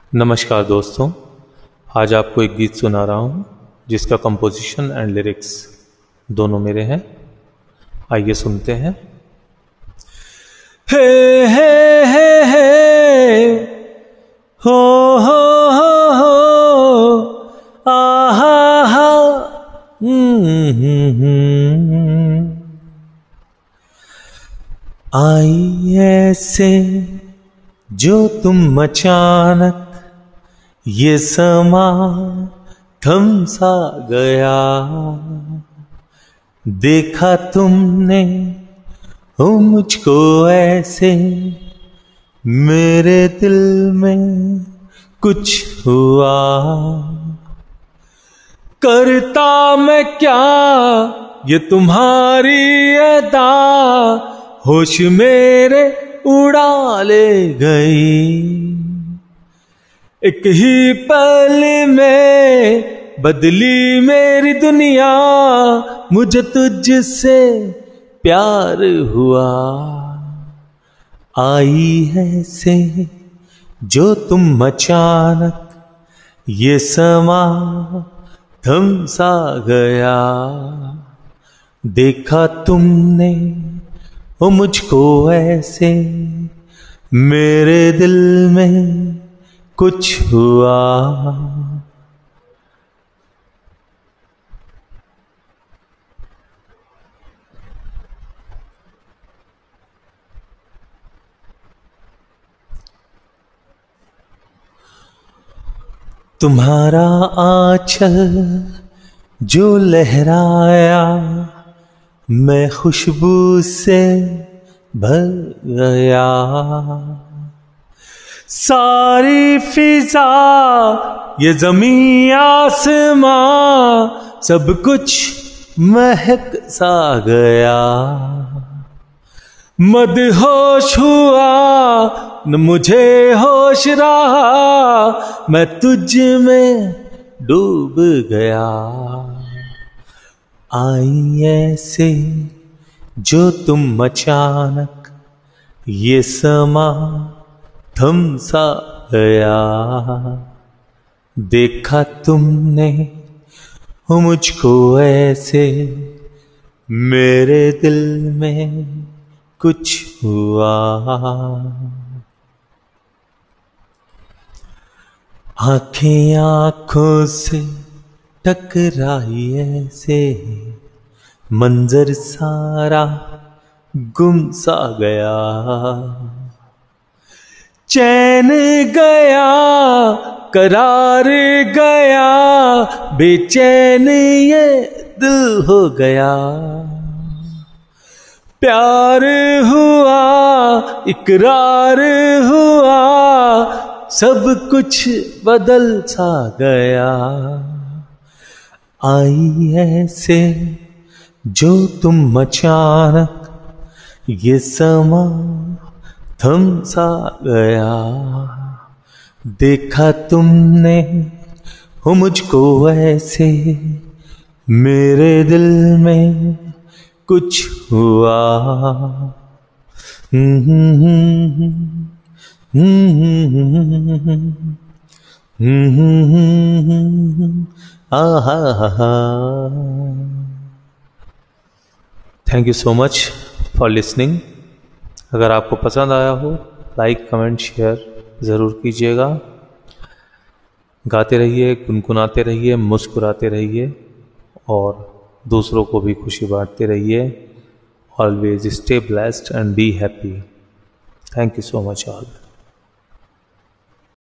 नमस्कार दोस्तों, आज आपको एक गीत सुना रहा हूँ जिसका कंपोजिशन एंड लिरिक्स दोनों मेरे हैं। आइए सुनते हैं। हे हे हो आहा हा आई ऐसे जो तुम अचानक ये समा थम सा गया, देखा तुमने हो मुझको ऐसे, मेरे दिल में कुछ हुआ। करता मैं क्या ये तुम्हारी अदा, होश मेरे उड़ा ले गई। एक ही पल में बदली मेरी दुनिया, मुझे तुझसे प्यार हुआ। आई है से जो तुम अचानक ये समा थम सा गया, देखा तुमने हो मुझको ऐसे, मेरे दिल में कुछ हुआ। तुम्हारा आंचल जो लहराया, मैं खुशबू से भर गया। सारी फिजा ये ज़मीं आसमां सब कुछ महक सा गया। मदहोश हुआ न मुझे होश रहा, मैं तुझ में डूब गया। आई ऐसे जो तुम अचानक ये समा थम सा गया, देखा तुमने हो मुझको ऐसे, मेरे दिल में कुछ हुआ। आंखें आंखों से टकराई ऐसे, मंजर सारा गुम सा गया। चैन गया करार गया, बेचैन ये दिल हो गया। प्यार हुआ इकरार हुआ, सब कुछ बदल सा गया। आई ऐसे जो तुम अचानक ये समा थम सा गया, देखा तुमने हो मुझको ऐसे, मेरे दिल में कुछ हुआ। Thank you so much for listening. अगर आपको पसंद आया हो लाइक कमेंट शेयर ज़रूर कीजिएगा। गाते रहिए, गुनगुनाते रहिए, मुस्कुराते रहिए और दूसरों को भी खुशी बांटते रहिए। Always stay blessed and be happy. Thank you so much all.